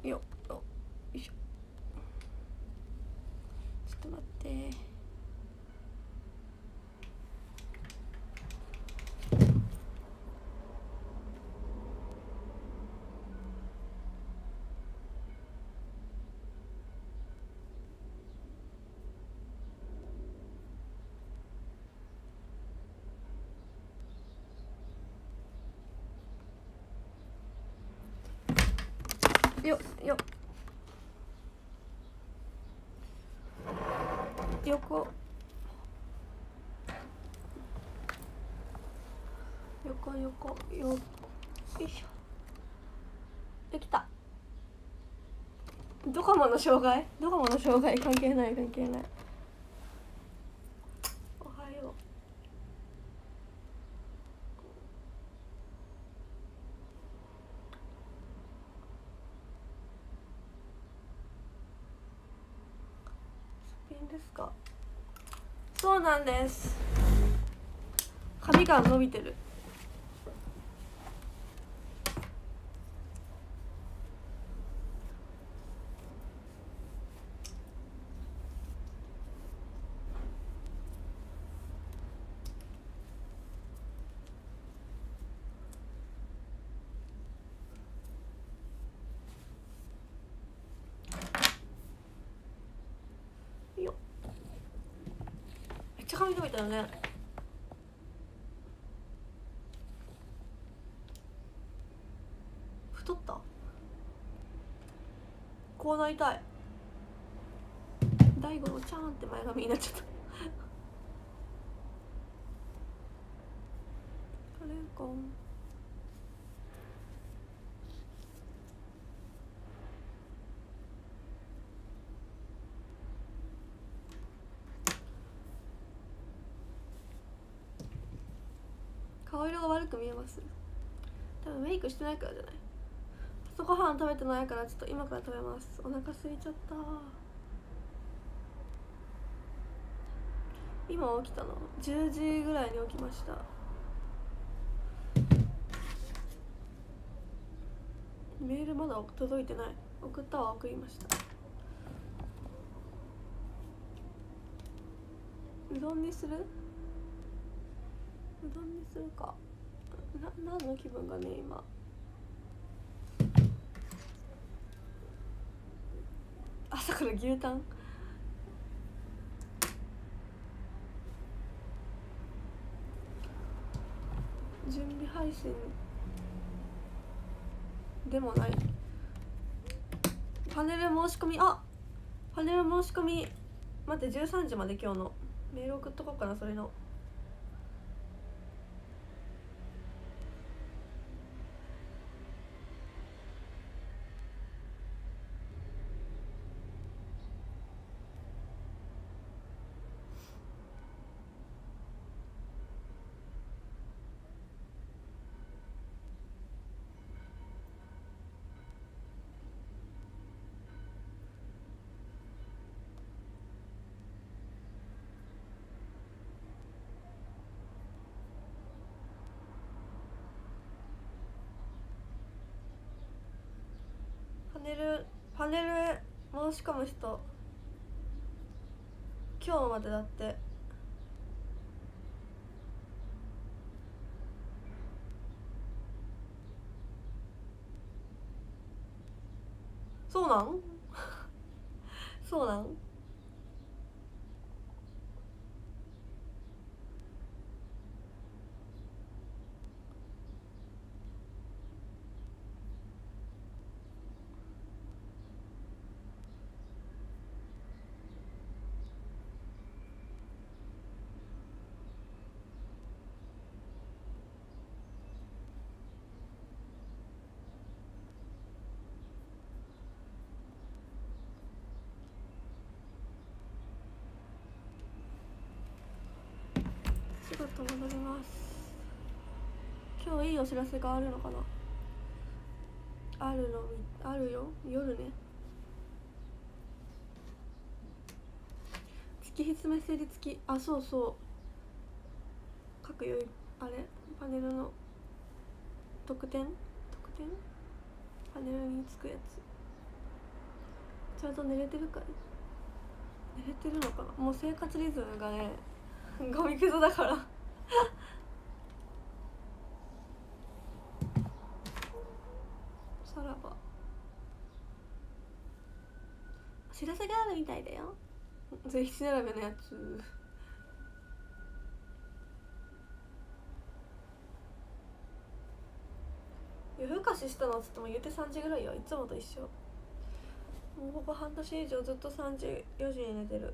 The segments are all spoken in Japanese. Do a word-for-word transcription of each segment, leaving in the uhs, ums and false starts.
よよいしょ。ちょっと待って。よよ横横横よよいしょ。できた。ドコモの障害ドコモの障害関係ない関係ない。おはよう。すっぴんですか。そうなんです。髪が伸びてる。よっ、めっちゃ髪伸びたよね。太った。こうなりたい。大悟のチャーンって前髪になっちゃったあれか顔色が悪く見えます。多分メイクしてないからじゃない。朝ごはん食べてないからちょっと今から食べます。お腹空いちゃった。今起きたのじゅうじぐらいに起きました。メールまだ届いてない。送ったは送りました。うどんにする？うどんにするかな。何の気分がね今。朝から牛タン。準備配信でもない。パネル申し込み、あパネル申し込み待って、じゅうさんじまで今日のメール送っとこうかな。それのパネルパネル申し込む人今日までだって。そうなんそうなん。仕事戻ります。今日いいお知らせがあるのかな。あるのみあるよ。夜ね。月筆メッセージ付き。あ、そうそう。各よいあれパネルの特典特典パネルにつくやつ。 ちゃんと寝れてるかい？寝れてるのかな。もう生活リズムがねゴミくずだからさらばお知らせがあるみたいだよ。それ七並べのやつ。夜更かししたのっつっても言うてさんじぐらいよ。いつもと一緒。もうほぼ半年以上ずっとさんじよじに寝てる。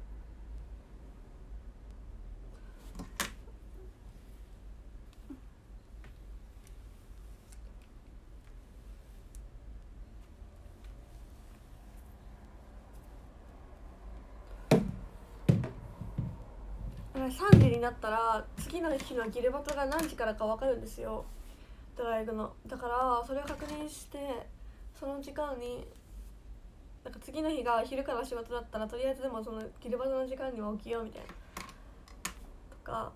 さんじになったら次の日のギルバトが何時からか分かるんですよ、ドライブの。だからそれを確認してその時間になんか次の日が昼から仕事だったらとりあえずでもそのギルバトの時間には起きようみたいなとか。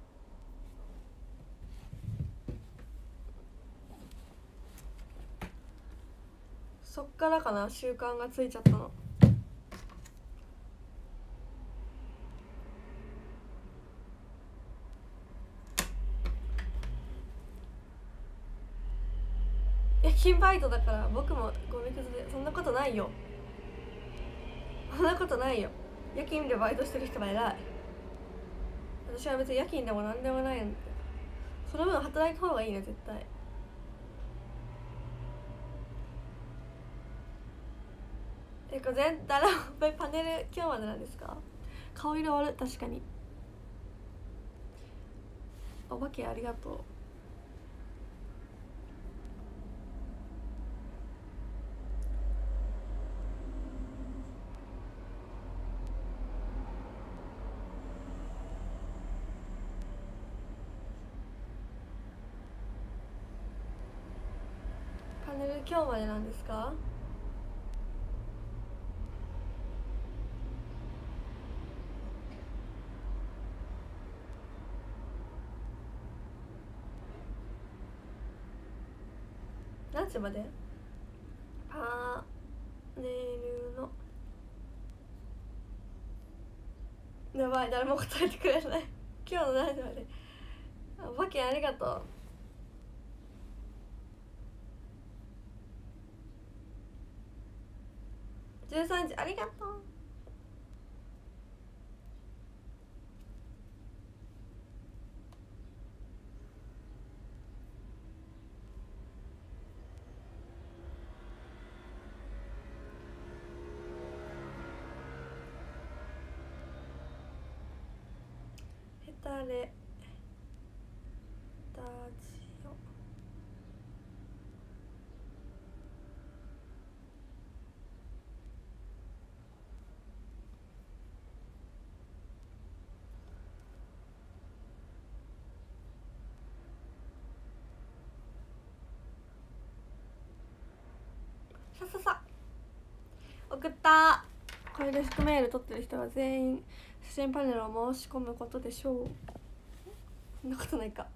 そっからかな、習慣がついちゃったの。夜勤バイトだから僕もゴミくずで。そんなことないよ、そんなことないよ。夜勤でバイトしてる人は偉い。私は別に夜勤でも何でもないんで、その分働いた方がいいね絶対。えこれ全体のパネル今日までなんですか？顔色悪い。確かに。お化けありがとう。パネル今日までなんですか？何時まで？パネルのやばい、誰も答えてくれない今日の何時まで？お化けありがとう。じゅうさんじありがとう。ヘタレラジオ。さささ送った。これでスクメール撮ってる人は全員写真パネルを申し込むことでしょう。そんなことないか。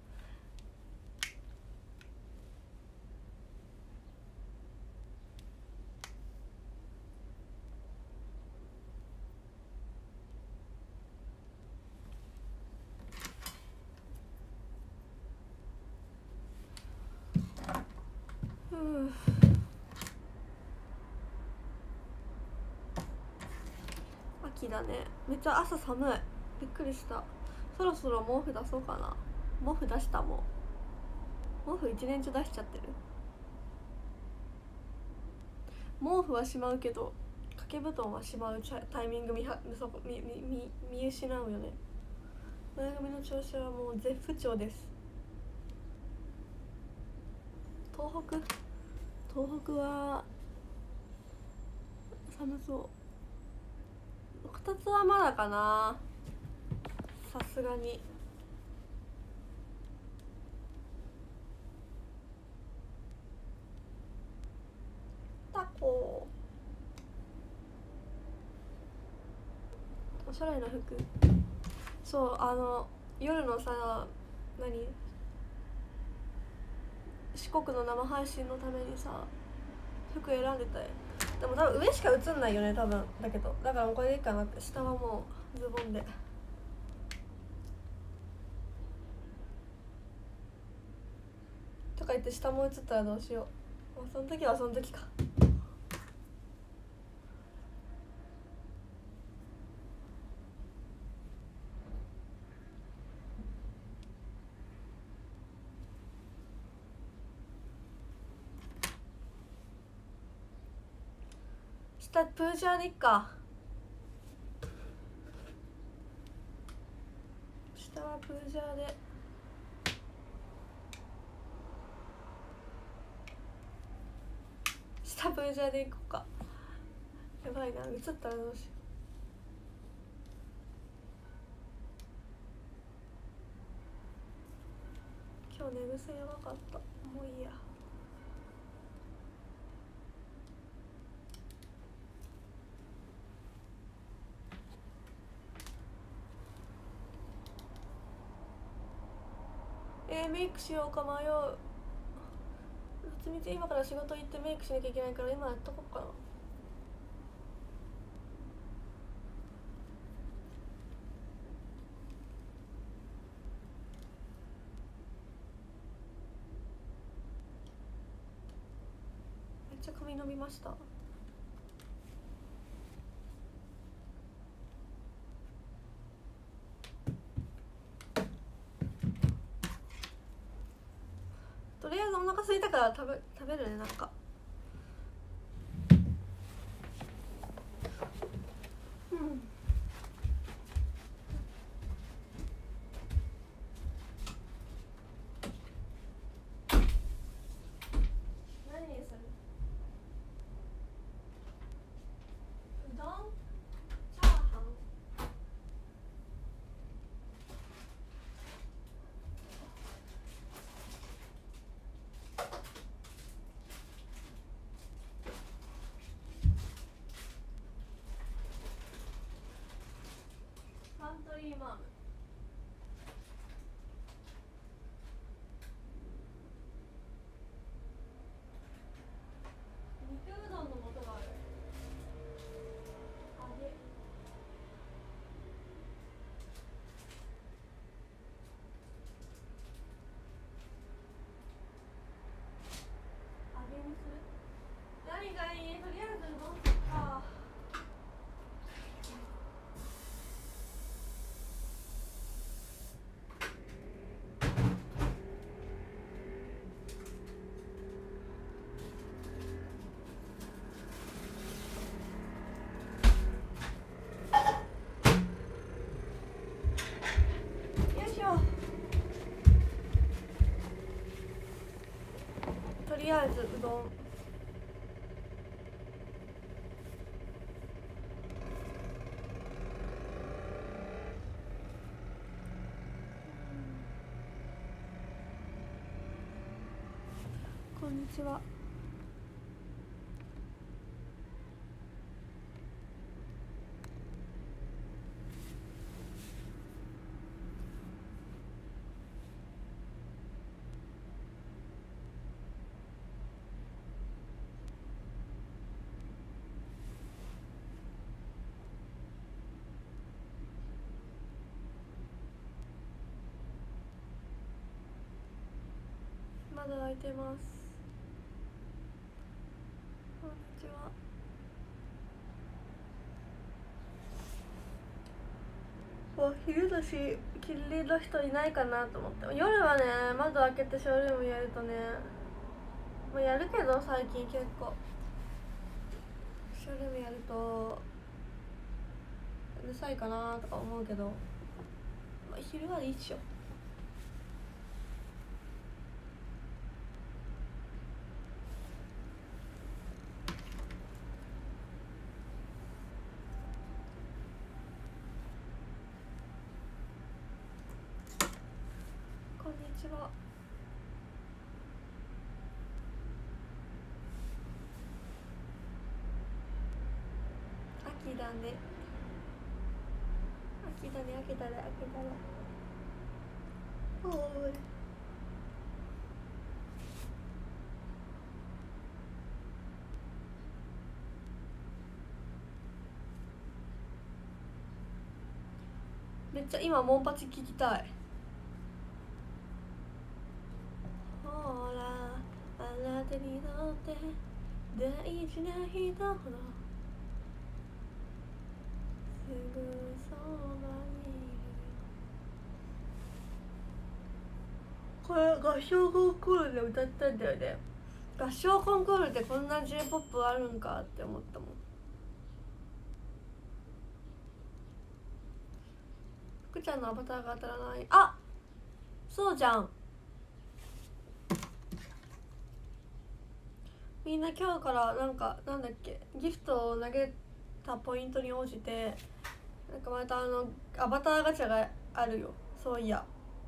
ふう。秋だね。めっちゃ朝寒い。びっくりした。そろそろ毛布出そうかな。毛布出した。もう毛布一年中出しちゃってる。毛布はしまうけど掛け布団はしまうタイミング見は見見見見失うよね。前髪の調子はもう絶不調です。東北東北は寒そう。こたつはまだかな、さすがに。タコおしゃれな服。そうあの夜のさ、何四国の生配信のためにさ服選んでたよ。 でも多分上しか映んないよね多分。だけどだからもうこれでいいかなって。下はもうズボンでとか言って下も映ったらどうしよう。もうその時はその時か。下プージャーでいっか。下はプージャーで。下プージャーでいこうか。やばいな、映ったらどうしよう。今日寝癖やばかった。もういいや。えー、メイクしようか迷う。どっちみち今から仕事行ってメイクしなきゃいけないから今やっとこうかな。めっちゃ髪伸びました。とりあえずお腹空いたから食べ食べるね。なんかうん何にする？うどん？チャーハン？カントリーマーム。肉うどんの素がある。揚げ。揚げにする？何がいい？とりあえずうどんか。とりあえずうどん。こんにちは。まだ開いてます。こんにちは。お昼だしキリンの人いないかなと思って。夜はね窓開けてショールームやるとね、もうやるけど最近結構ショールームやるとうるさいかなとか思うけど、まあ、昼はいいっしょ。こんにちは。秋だね。秋だね、秋だね、秋だね。おーい。 めっちゃ今モンパチ聞きたい。ほらあなたにとって大事な人ほどすぐそばにいる。これ合唱コンクールで歌ったんだよね。合唱コンクールってこんな J-ポップ あるんかって思ったもん。福ちゃんのアバターが当たらない。あ、そうじゃん。みんな今日からなんかなんだっけ、ギフトを投げたポイントに応じてなんかまたあのアバターガチャがあるよ。そういや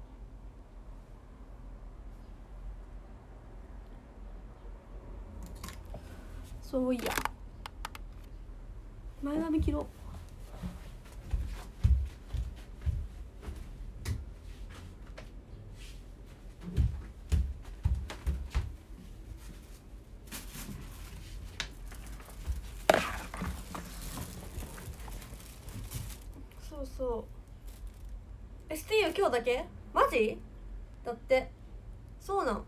そういや前髪切ろう。そうそう。 エスティーユー 今日だけ？マジ？だってそうなん？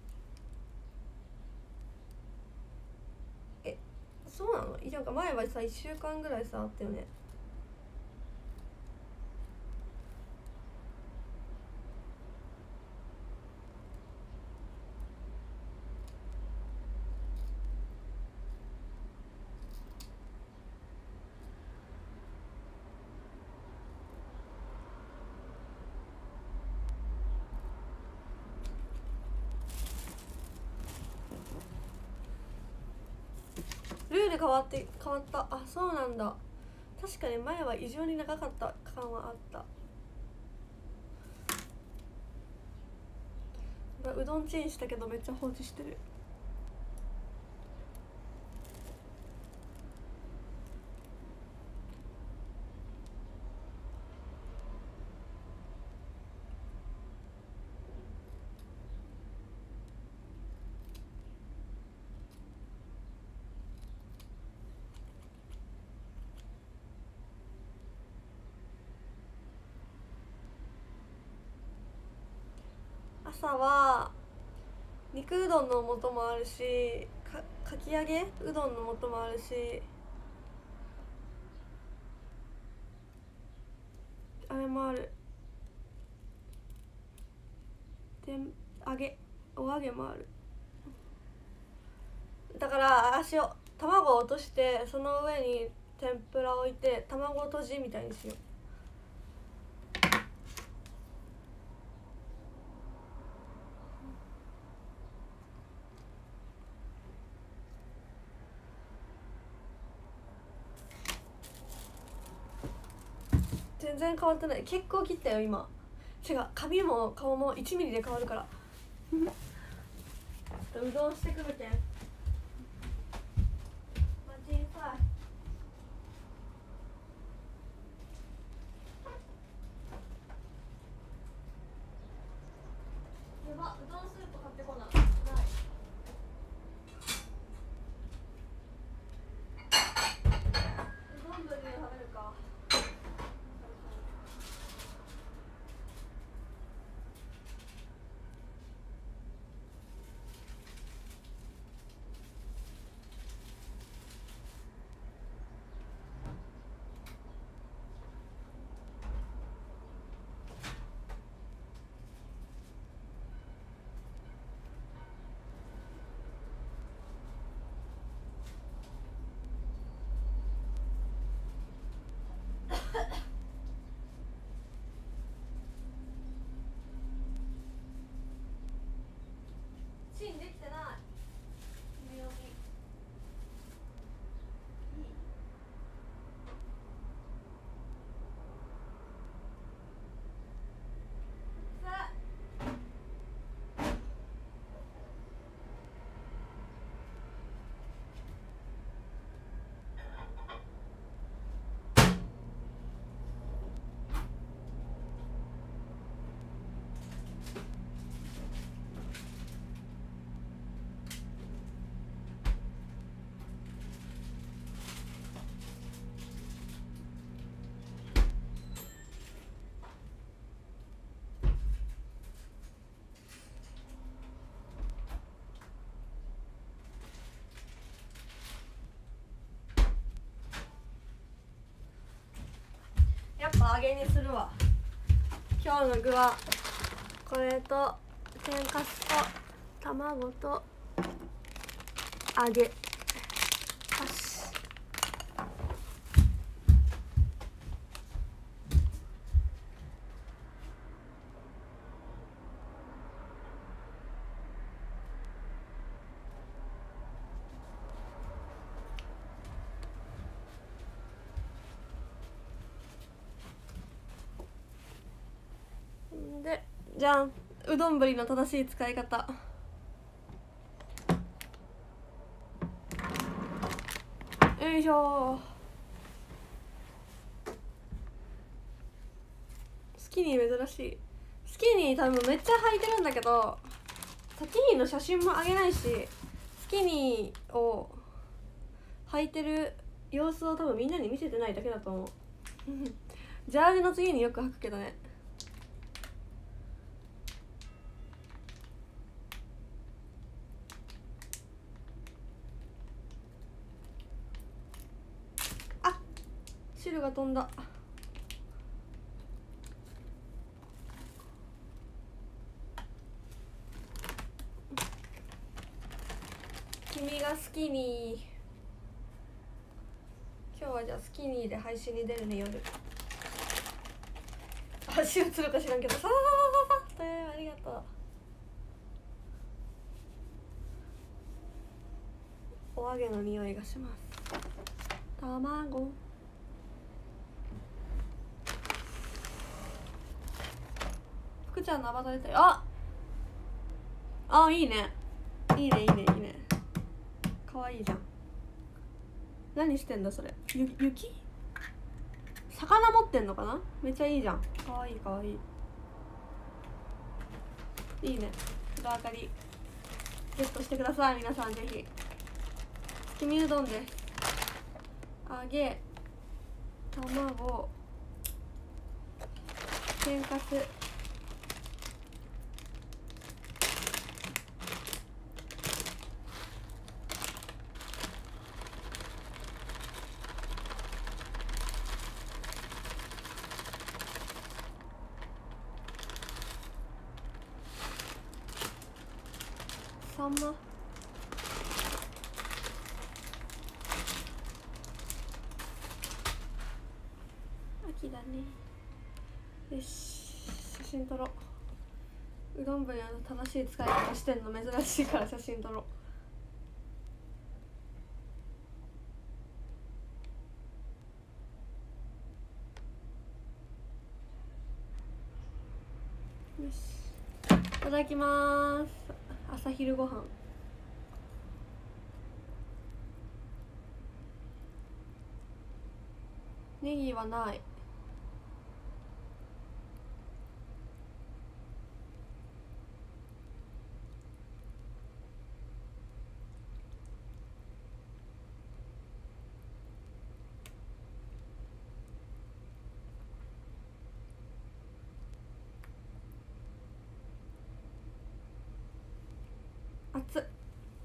え、そうなの？なんか前はさいっしゅうかんぐらいさあったよね。ルール変わって変わった。あ、そうなんだ。確かに前は異常に長かった感はあった。うどんチンしたけどめっちゃ放置してる。朝は肉うどんの素もあるし、かかき揚げうどんの素もあるし、あれもある。で揚げお揚げもある。だから足を卵を落としてその上に天ぷらを置いて卵とじみたいにしよう。全然変わってない。結構切ったよ今。違う、髪も顔もいちミリで変わるからちょっとうどんしてくるけん。まあ小さい。やば、うどんスープ買ってこない。ないうどんぶりで食べるか。 ぱ揚げにするわ。今日の具はこれと天かすと卵と揚げ。よし。でじゃん、うどんぶりの正しい使い方。よいしょ。スキニー珍しい。スキニー多分めっちゃ履いてるんだけど、スキニーの写真もあげないし、スキニーを履いてる様子を多分みんなに見せてないだけだと思うジャージの次によく履くけどね。あ、汁が飛んだ。君がスキニー。今日はじゃあスキニーで配信に出るね、夜。足映るか知らんけど、さささささ、えー、ありがとう。お揚げの匂いがします。卵。福ちゃんのアバター出たよ。ああ、いいね。いいねいいねいいね。かわいいじゃん。何してんだそれ。ゆ雪？魚持ってんのかな。めっちゃいいじゃん。かわいいかわいい。いいね。風呂あかりゲットしてください、皆さんぜひ。月見うどんです。揚げ、卵、天かす、サンマ、秋だね。よし、写真撮ろう。うどんぶりの正しい使い方してんの珍しいから写真撮ろう。よし、いただきます。朝昼ご飯。ネギはない。熱っ。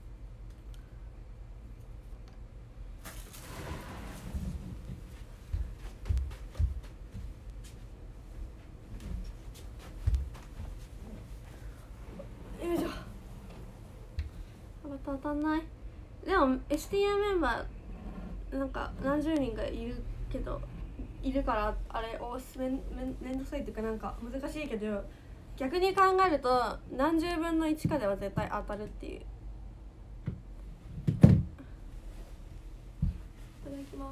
よいしょ。また当たんない。でも エスティーエー メンバーなんか何十人かいるけど、いるからあれおすすめめめんどくさいっていうか、なんか難しいけど、逆に考えると何十分のいちかでは絶対当たるっていう。いただきます。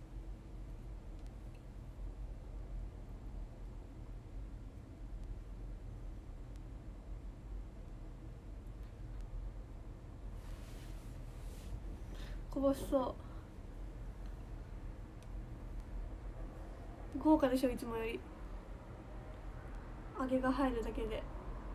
こぼしそう。豪華でしょ、いつもより。揚げが入るだけで。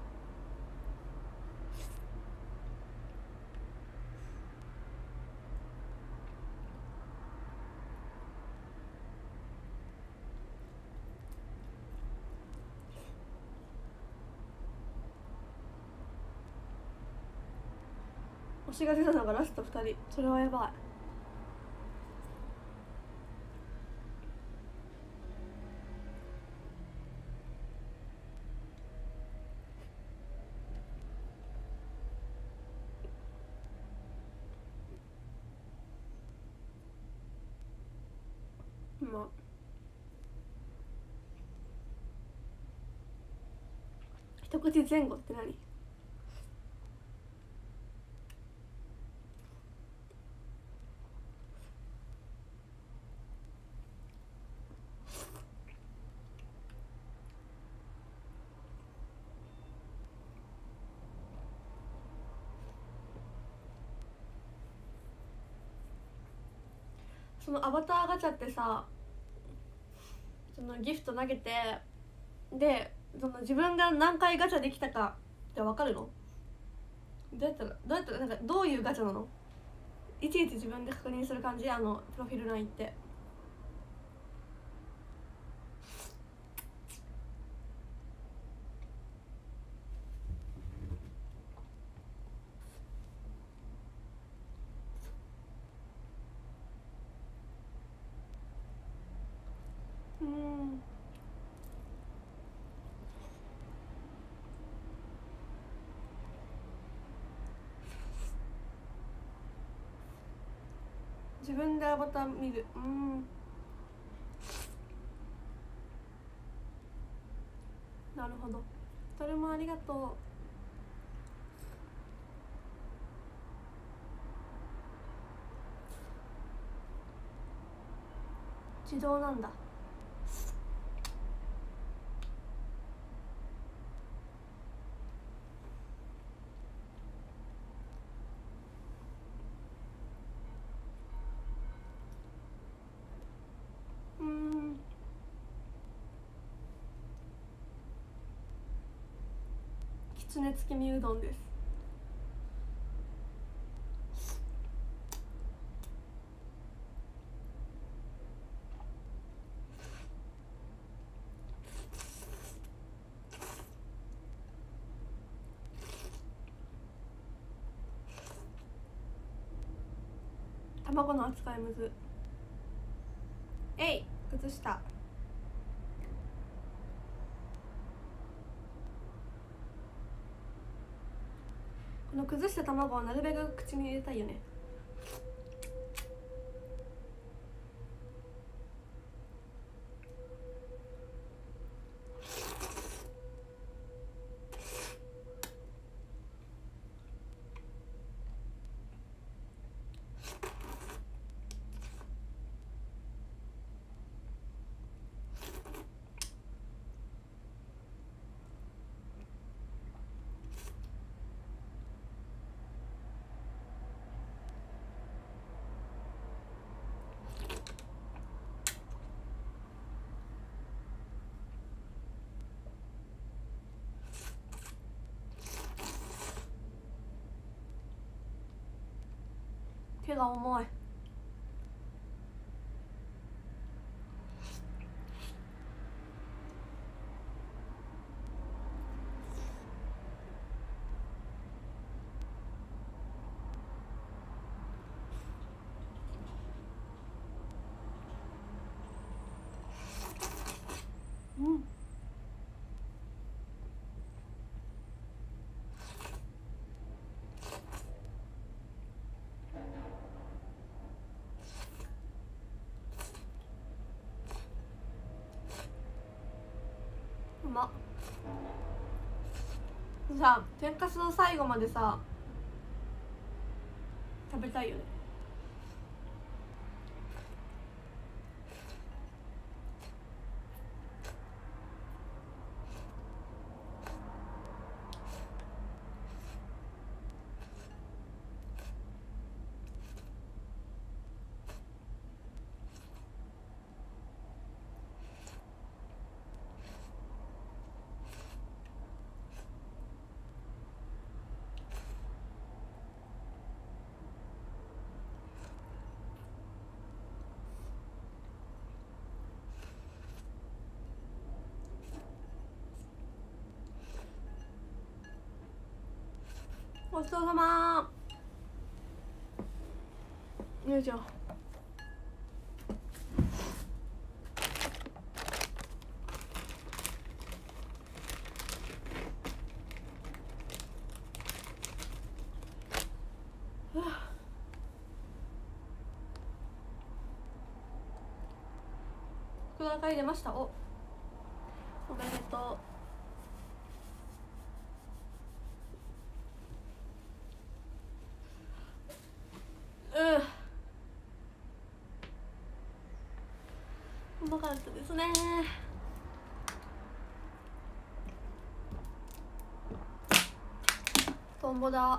推しが出たのがラストふたり。それはやばい。 まあ一口前後って何？そのアバターガチャってさ、そのギフト投げて、でその自分が何回ガチャできたかって分かるの？どうやったらどうやったらなんかどういうガチャなの？いちいち自分で確認する感じ？あのプロフィール欄行って。うん。自分でアバター見る。うん。なるほど。それもありがとう。自動なんだ。うん。きつね月見うどんです。卵の扱いむず。えい、崩した。この崩した卵はなるべく口に入れたいよね。手が重い。うん。うまっ。さ、天かすの最後までさ食べたいよね。ごちそうさま。よいしょ。 明かり出ました。おおめでとう。うんうまかったですね。トンボだ。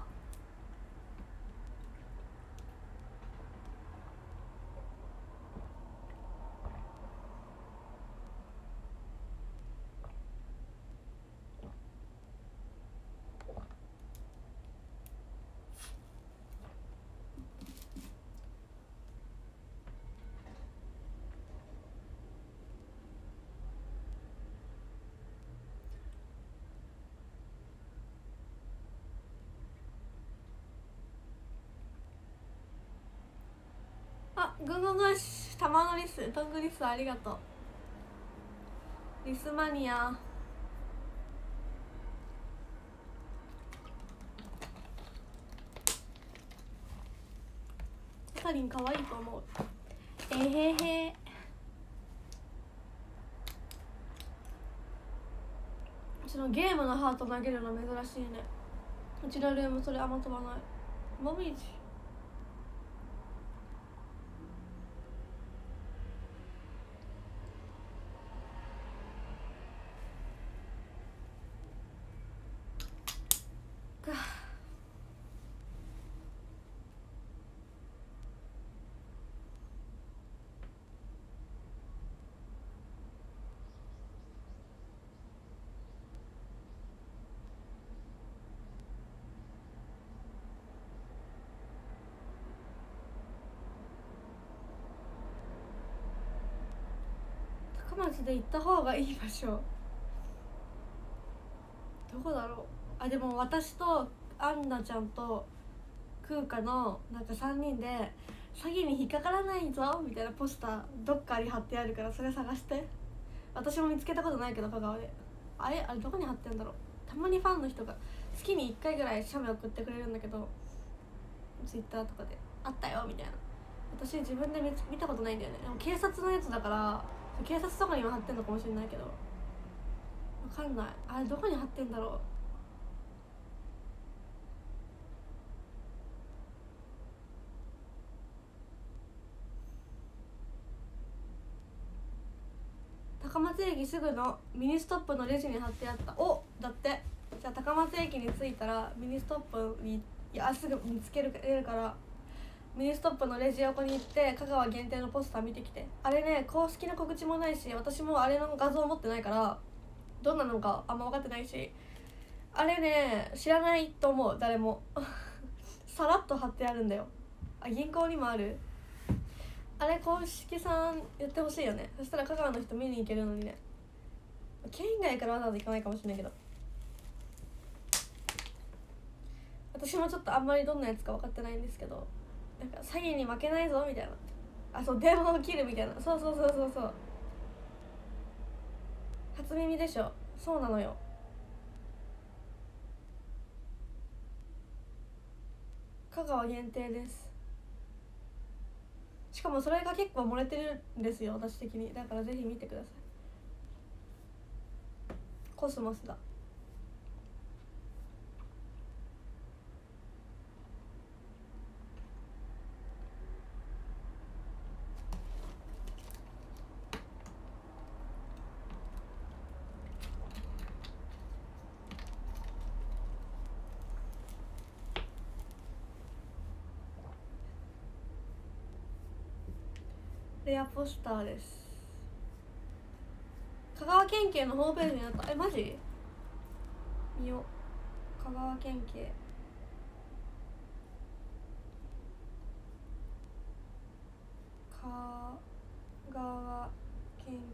あ、ぐんぐんぐんし、玉のリス、トングリスありがとう。リスマニア。ヒカリン可愛いと思う。えへへ。そのゲームのハート投げるの珍しいね。うちのルームそれあんま飛ばない。もみじ。高松で行った方がいい場所どこだろう。あ、でも私とアンナちゃんとクーカのなんかさんにんで詐欺に引っかからないぞみたいなポスターどっかに貼ってあるから、それ探して。私も見つけたことないけど香川で。あれあれどこに貼ってんだろう。たまにファンの人が月にいっかいぐらい写メ送ってくれるんだけど、ツイッターとかであったよみたいな。私自分で見見たことないんだよね。でも警察のやつだから警察とかには貼ってんのかもしれないけど分かんない。あれどこに貼ってんだろう。高松駅すぐのミニストップのレジに貼ってあった。おだって。じゃあ高松駅に着いたらミニストップにいやすぐ見つけるからミニストップのレジ横に行って香川限定のポスター見てきて。あれね公式の告知もないし、私もあれの画像持ってないからどんなのかあんま分かってないし、あれね知らないと思う誰もさらっと貼ってあるんだよ。あ銀行にもある。あれ公式さん言ってほしいよね。そしたら香川の人見に行けるのにね。県外からわざわざ行かないかもしれないけど、私もちょっとあんまりどんなやつか分かってないんですけど、なんか詐欺に負けないぞみたいな。あそう電話を切るみたいな。そうそうそうそうそう。初耳でしょ。そうなのよ。香川限定です。しかもそれが結構漏れてるんですよ私的に。だからぜひ見てください。コスモスだ。レアポスターです。香川県警のホームページになった。えマジ見よう。香川県警香川県警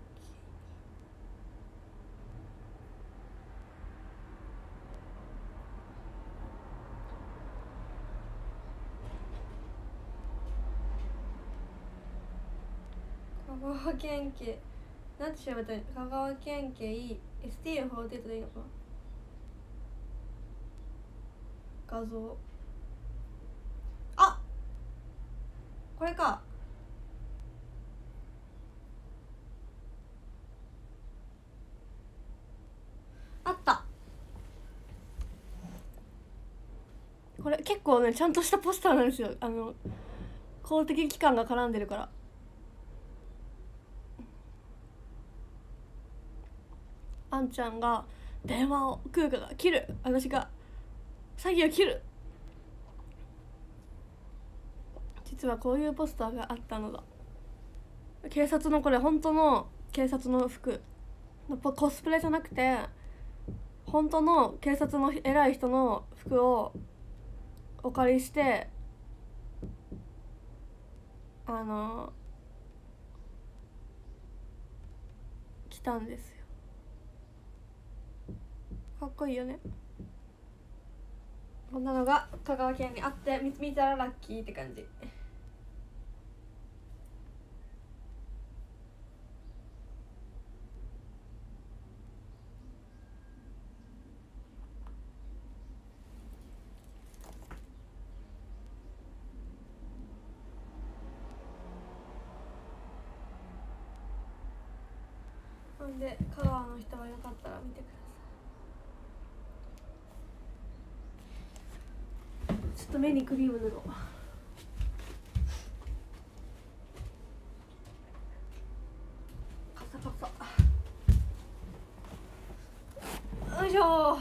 香川県警なんて調べたらいいの。香川県警 エスティーよんじゅうはち でいいのかな。画像あこれか。 これ結構ねちゃんとしたポスターなんですよ。あの公的機関が絡んでるから。あんちゃんが電話を空花が切る、私が詐欺を切る。実はこういうポスターがあったのだ。警察の、これ本当の警察の服、コスプレじゃなくて本当の警察の偉い人の服をお借りしてあの来たんですよ。かっこいいよね。こんなのが香川県にあって見たらラッキーって感じ。なんで香川の人はよかったら見てください。ちょっと目にクリーム塗ろう。パサパサ。よいしょ。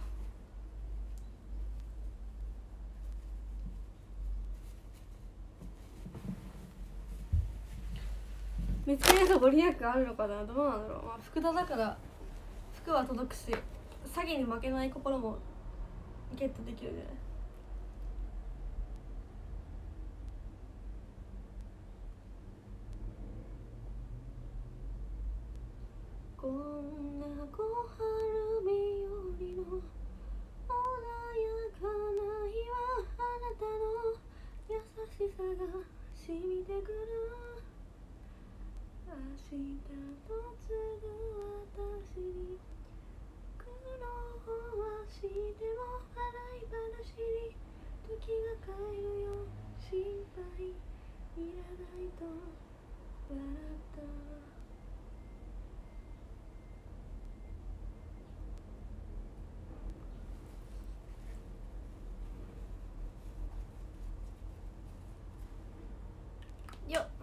見つけるとご利益あるのかな、どうなんだろう。まあ福田だから服は届くし、詐欺に負けない心もゲットできるんじゃない。こんな小春日和の穏やかな日はあなたの優しさが染みてくる。明日と継ぐ私に苦労はしても笑い話に時が帰るよ。心配いらないと笑った。よっ、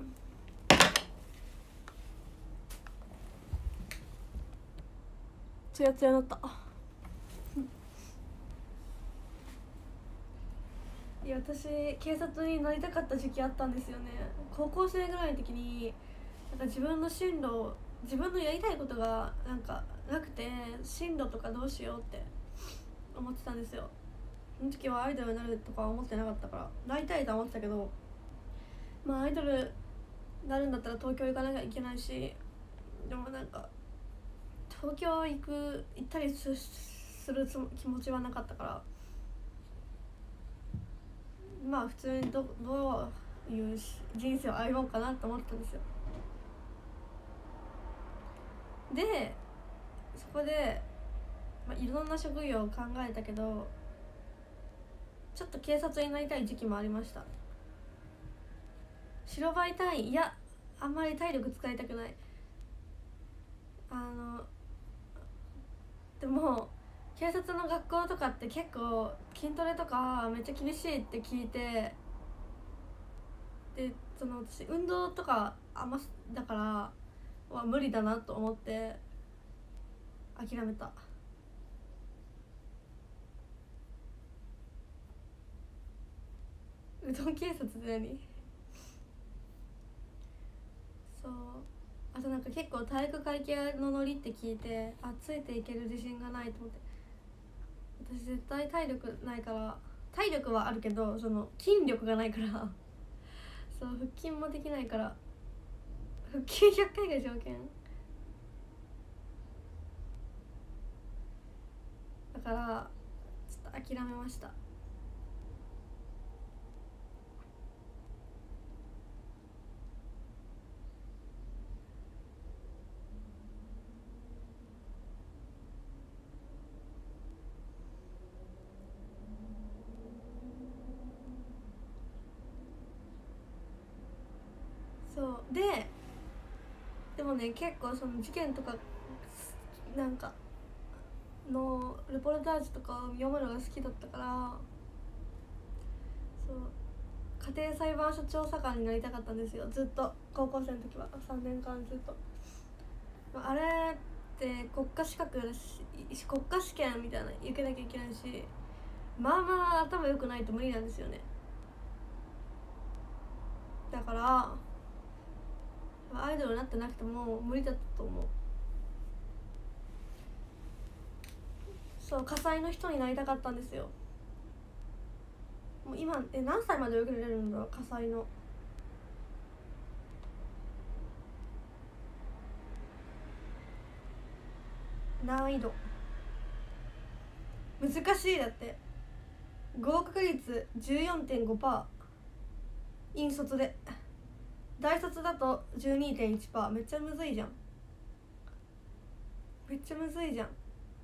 ツヤツヤになった。いや私警察になりたかった時期あったんですよね。高校生ぐらいの時になんか自分の進路、自分のやりたいことがなんかなくて、進路とかどうしようって思ってたんですよ。その時はアイドルになるとか思ってなかったから、なりたいとは思ってたけど、まあアイドルになるんだったら東京行かなきゃいけないし、でもなんか東京行く行ったりする気持ちはなかったから、まあ普通に ど, どういう人生を歩もうかなと思ったんですよ。でそこで、まあ、いろんな職業を考えたけど、ちょっと警察になりたい時期もありました。白バイ隊員、いやあんまり体力使いたくない。あのでも警察の学校とかって結構筋トレとかめっちゃ厳しいって聞いて、でその私運動とかあんまだからは無理だなと思って諦めた。うどん警察って何？そう、あとなんか結構体育会系のノリって聞いて、あついていける自信がないと思って。私絶対体力ないから、体力はあるけどその筋力がないからそう腹筋もできないから、腹筋ひゃっかいが条件だからちょっと諦めました。そうででもね、結構その事件とかなんかのレポルタージュとか読むのが好きだったから、 そう家庭裁判所調査官になりたかったんですよ、ずっと高校生の時はさんねんかんずっと。あれって国家資格だし、国家試験みたいなの受けなきゃいけないし、まあまあ頭良くないと無理なんですよね。だからアイドルになってなくても無理だったと思う。そう火災の人になりたかったんですよ。もう今え何歳まで受けられるんだろう、火災の。難易度難しい。だって合格率 じゅうよんてんごパーセント、 引率で大卒だと じゅうにてんいちパーセント、 めっちゃむずいじゃん、めっちゃむずいじゃん。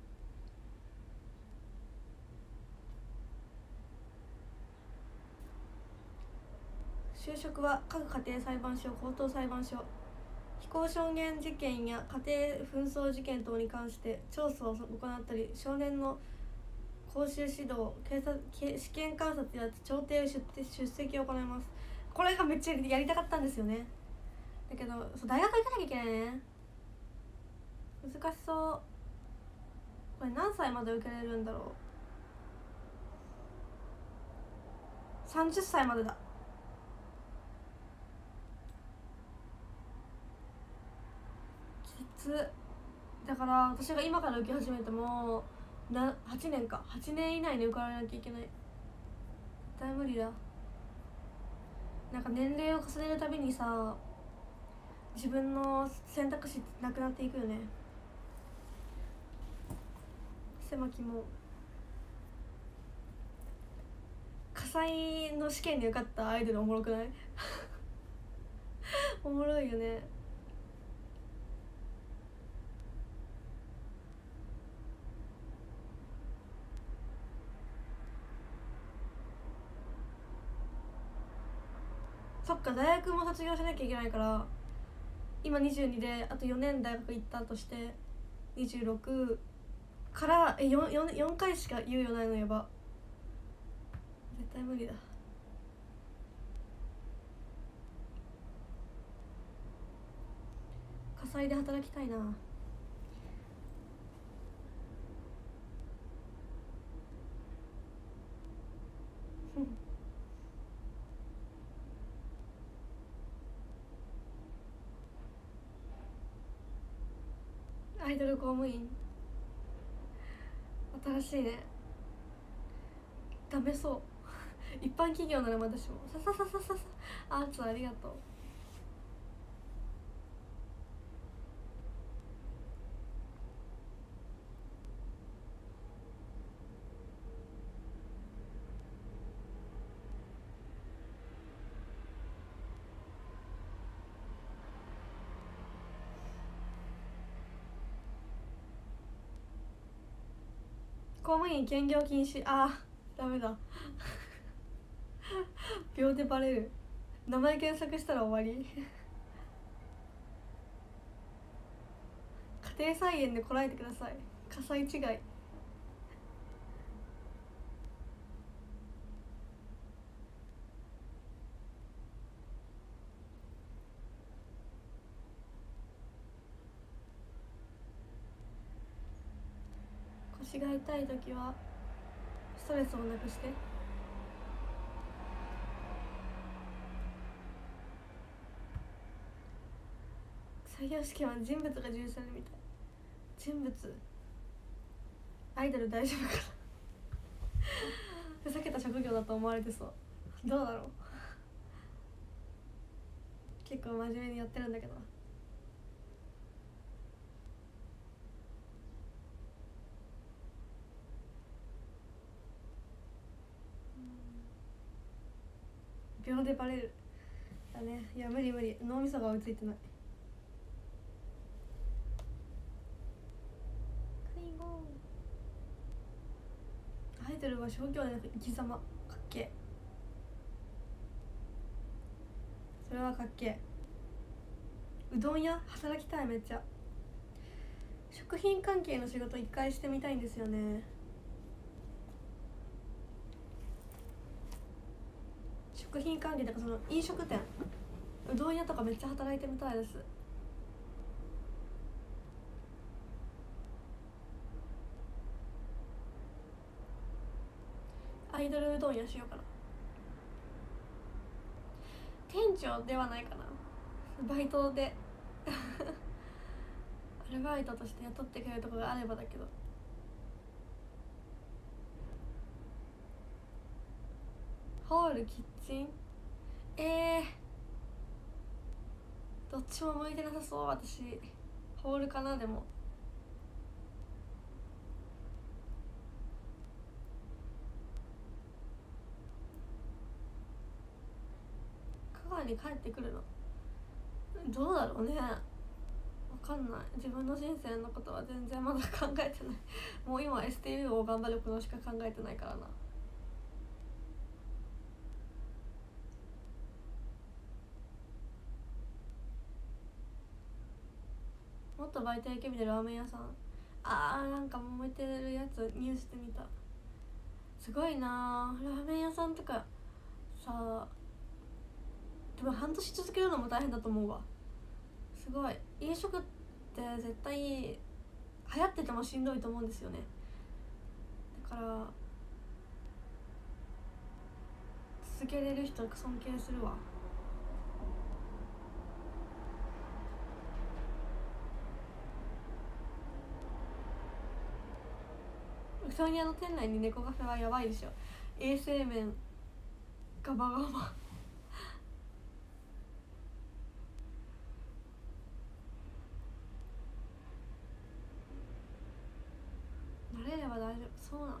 就職は各家庭裁判所、高等裁判所、非行証言事件や家庭紛争事件等に関して調査を行ったり、少年の講習指導、警察試験観察や調停出出席を行います。これがめっちゃやりたかったんですよね。だけどそう大学行かなきゃいけないね、難しそう。これ何歳まで受けれるんだろう。さんじゅっさいまでだ。きつ。だから私が今から受け始めてもなはちねんかはちねん以内に受からなきゃいけない。絶対無理だ。なんか年齢を重ねるたびにさ、自分の選択肢なくなっていくよね。狭きも火災の試験に受かったアイドルおもろくないおもろいよね。そっか、大学も卒業しなきゃいけないから、今にじゅうにであとよねん大学行ったとしてにじゅうろくからえ 4, 4, 4回しか猶予ないの。やば、絶対無理だ。火災で働きたいな。アイドル公務員新しいね。ダメそう一般企業なら私もささささささ。あーつありがとう。公務員兼業禁止。あーダメだ秒でバレる。名前検索したら終わり家庭菜園でこらえてください。火災違い。腰が痛い時はストレスをなくして。採用試験は人物が重視されるみたい。人物アイドル大丈夫かなふざけた職業だと思われてそう。どうだろう結構真面目にやってるんだけど。秒でバレるだね。いや無理無理、脳みそが追いついてない。アイドルは職業でなく生き様。かっけえ。それはかっけえ。うどん屋働きたい。めっちゃ食品関係の仕事一回してみたいんですよね。 食品関係とかその飲食店、うどん屋とかめっちゃ働いてみたいです。アイドルうどん屋しようかな。店長ではないかな、バイトでアルバイトとして雇ってくれるところがあればだけど。ホール、キッチン、えー、どっちも向いてなさそう。私ホールかな。でも香川に帰ってくるのどうだろうね、分かんない。自分の人生のことは全然まだ考えてないもう今 エスティーユー を頑張ることしか考えてないからな。もっとバイト行けみたいなラーメン屋さん、あーなんか燃えてるやつニュースで見た。すごいなラーメン屋さんとかさ、でも半年続けるのも大変だと思うわ。すごい飲食って絶対流行っててもしんどいと思うんですよね。だから続けれる人尊敬するわ。うさぎ屋の店内に猫カフェはやばいでしょ。衛生面ガバガバ慣れれば大丈夫そうなの。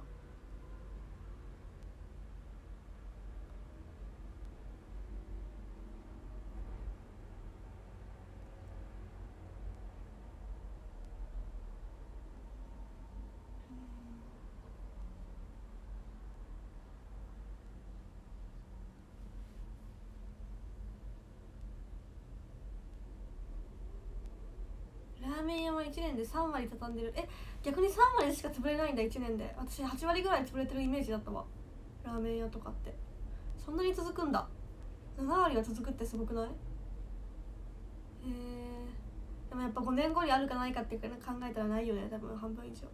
ラーメン屋はいちねんでさんわり畳んでる。え、逆にさんわりしか潰れないんだいちねんで。私はちわりぐらい潰れてるイメージだったわ、ラーメン屋とかって。そんなに続くんだ。ななわりは続くってすごくない？へえ。でもやっぱごねんごにあるかないかって考えたらないよね、多分半分以上。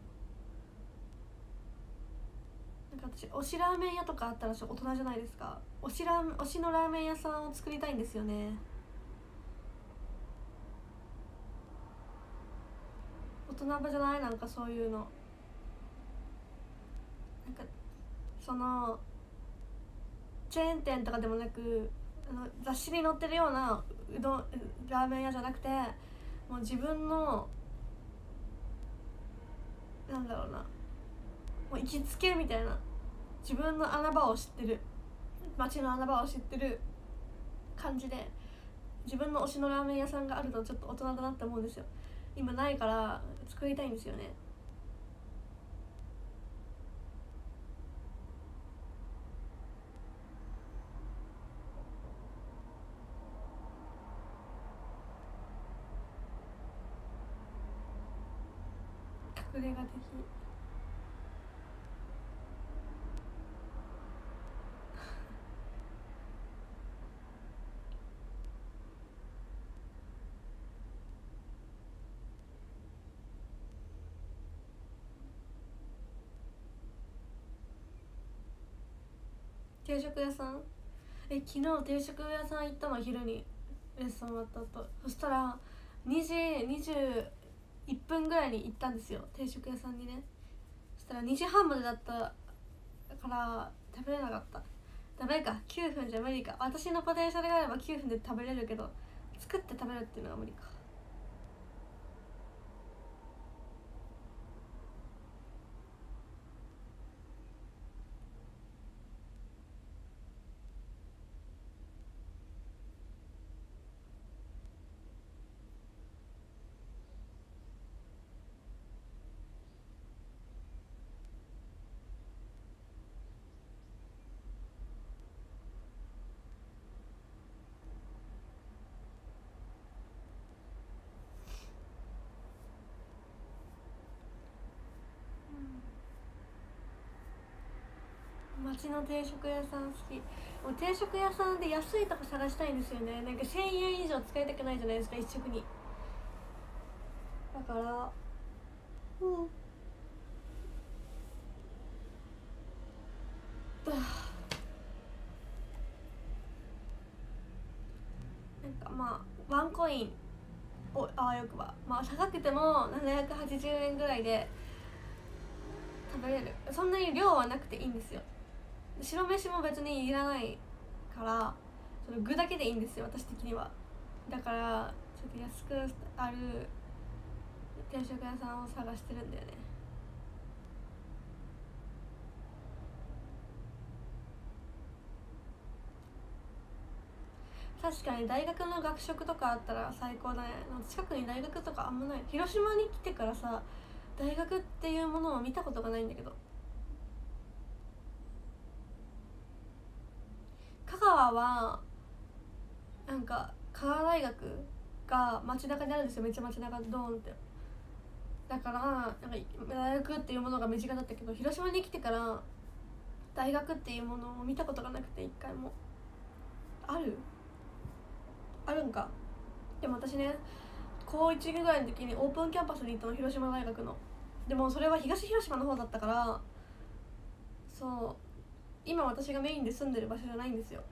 なんか私推しラーメン屋とかあったら大人じゃないですか。推しラー推しのラーメン屋さんを作りたいんですよね。大人場じゃない？なんかそういうのなんかそのチェーン店とかでもなく、あの雑誌に載ってるようなうどんラーメン屋じゃなくて、もう自分のなんだろうな、もう行きつけみたいな、自分の穴場を知ってる、街の穴場を知ってる感じで自分の推しのラーメン屋さんがあるとちょっと大人だなって思うんですよ。今ないから作りたいんですよね。隠れ家的。定食屋さん、え昨日定食屋さん行ったの、昼にレッスン終わった後。そしたらにじにじゅういっぷんぐらいに行ったんですよ、定食屋さんにね。そしたらにじはんまでだったから食べれなかった。ダメか、きゅうふんじゃ無理か。私のポテンシャルがあればきゅうふんで食べれるけど、作って食べるっていうのが無理か。 町の定食屋さん好き。もう定食屋さんで安いとこ探したいんですよね。なんかせんえん以上使いたくないじゃないですか、一食に。だからうんだなんかまあワンコインをあわよくば、まあ高くてもななひゃくはちじゅうえんぐらいで食べれる。そんなに量はなくていいんですよ。白飯も別にいらないからその具だけでいいんですよ、私的には。だからちょっと安くある定食屋さんを探してるんだよね。確かに大学の学食とかあったら最高だね。近くに大学とかあんまない。広島に来てからさ、大学っていうものを見たことがないんだけど。香川はなんか香川大学が街中にあるんですよ。めっちゃ街中ドーンって。だからなんか大学っていうものが身近だったけど、広島に来てから大学っていうものを見たことがなくて一回も。あるあるんか。でも私ね、高いちぐらいの時にオープンキャンパスに行ったの、広島大学の。でもそれは東広島の方だったから、そう今私がメインで住んでる場所じゃないんですよ。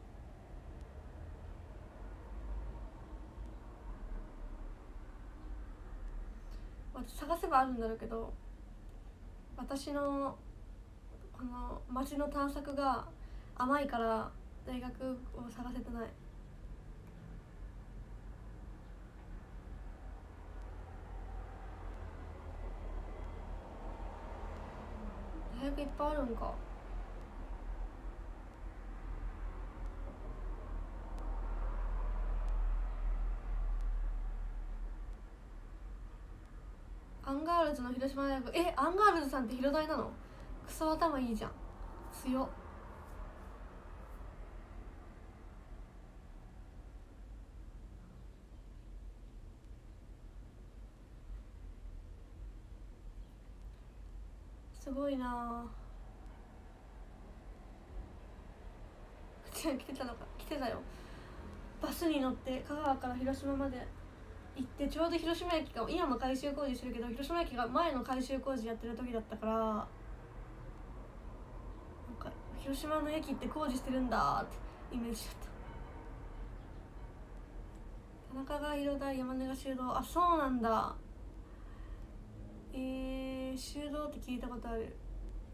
探せばあるんだろうけど、私のこの街の探索が甘いから大学を探せてない。大学いっぱいあるんか。アンガールズの広島大学。え、アンガールズさんって広大なの？クソ頭いいじゃん。強っ。すごいなぁ。口が来てたのか。来てたよ。バスに乗って香川から広島まで行って、ちょうど広島駅が今も改修工事してるけど、広島駅が前の改修工事やってる時だったから、なんか広島の駅って工事してるんだってイメージだった。田中が広大、山根が修道。あ、そうなんだ。えー、修道って聞いたことある。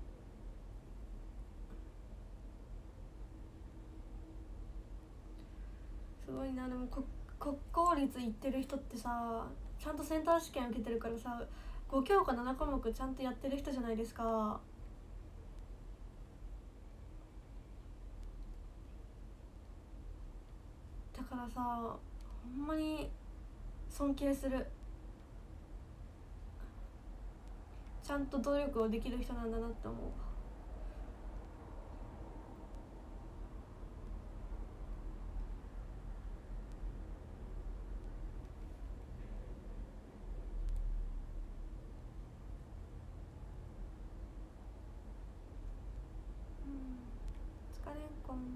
すごいな。でもこ国公立行ってる人ってさ、ちゃんとセンター試験受けてるからさ、ご教科ななこもくちゃんとやってる人じゃないですか。だからさ、ほんまに尊敬する。ちゃんと努力をできる人なんだなって思う。疲れんこん。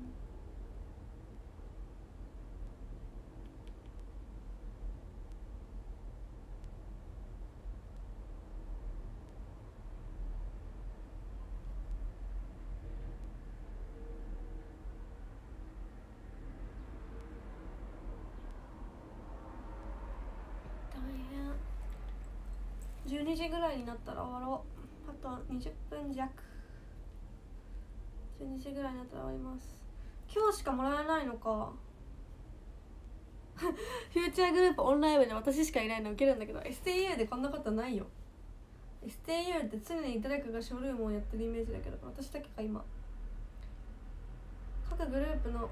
大変。じゅうにじぐらいになったら終わろう。あとにじゅっぷん弱。じゅうにじぐらいになったら終わります。今日しかもらえないのか。フューチャーグループオンライン部で私しかいないの受けるんだけど、 エスティーユー でこんなことないよ。 エスティーユー って常に誰かがショールームをやってるイメージだけど、私だけか今。各グループの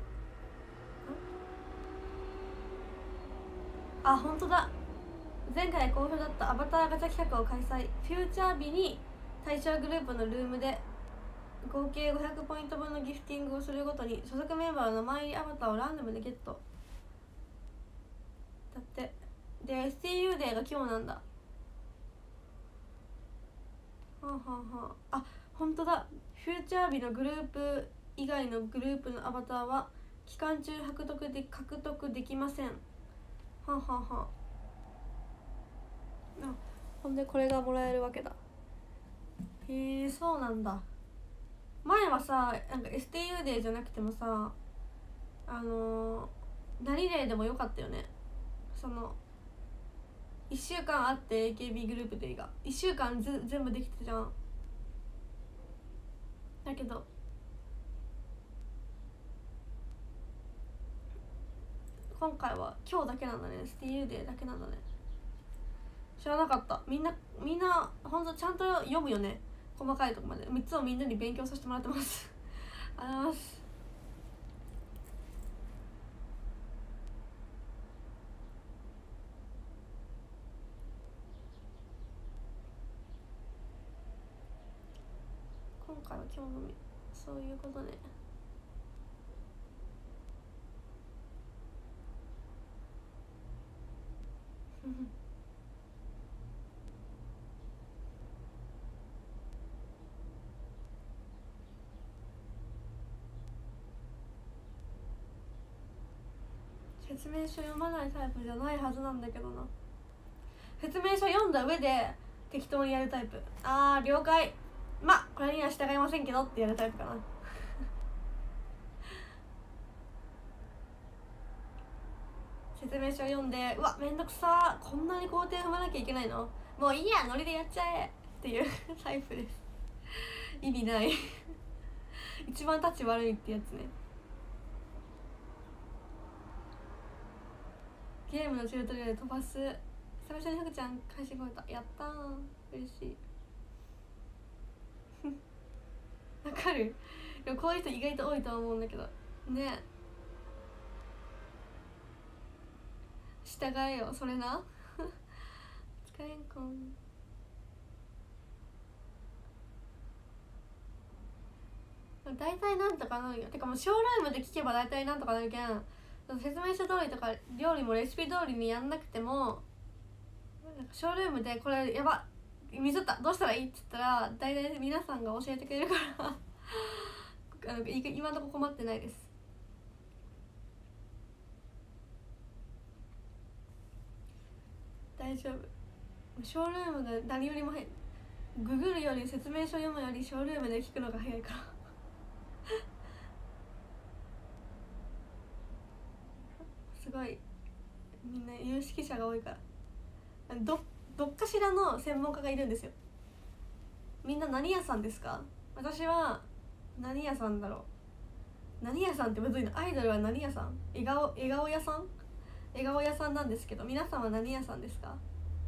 あ、本当だ。前回好評だったアバターガチャ企画を開催。フューチャー日に対象グループのルームで合計ごひゃくポイント分のギフティングをするごとに所属メンバーの名前入りアバターをランダムでゲットだって。で エスティーユー デーが今日なんだ。 はあはあはあ。あ、本当だ。フューチャー日のグループ以外のグループのアバターは期間中獲得で獲得できません。はあはあはあ。あ、ほんでこれがもらえるわけだ。へえ、そうなんだ。前はさ、なんか エスティーユー デーじゃなくてもさ、あのー、何デーでもよかったよね。そのいっしゅうかんあって エーケービー グループデーがいっしゅうかんず全部できてたじゃん。だけど今回は今日だけなんだね。 エスティーユー デーだけなんだね。知らなかった。みんなみんなほんとちゃんと読むよね、細かいとこまで。みっつをみんなに勉強させてもらってますありがとうございます。今回は今日のみ、そういうことね説明書読まないタイプじゃないはずなんだけどな。説明書読んだ上で適当にやるタイプ。あー了解、まあこれには従いませんけどってやるタイプかな説明書読んで、うわめんどくさー、こんなに工程踏まなきゃいけないの、もういいやノリでやっちゃえっていうタイプです。意味ない一番タッチ悪いってやつね。ゲームのチュートリアル飛ばす。久々にふくちゃん開始超えた。やったー、嬉しいわかる。でもこういう人意外と多いと思うんだけどね。従えよそれな疲れんこん。大体なんとかなるよ。てかもうショールームで聞けば大体なんとかなるけん、説明書通りとか料理もレシピ通りにやんなくても、ショールームでこれやばミスったどうしたらいいって言ったら大体皆さんが教えてくれるからあの今のとこ困ってないです。大丈夫。ショールームが何よりも早い。ググるより説明書読むよりショールームで聞くのが早いからすごいみんな有識者が多いから、どどっかしらの専門家がいるんですよ。みんな何屋さんですか？私は何屋さんだろう。何屋さんってむずいの。アイドルは何屋さん？笑顔笑顔屋さん？笑顔屋さんなんですけど、皆さんは何屋さんですか？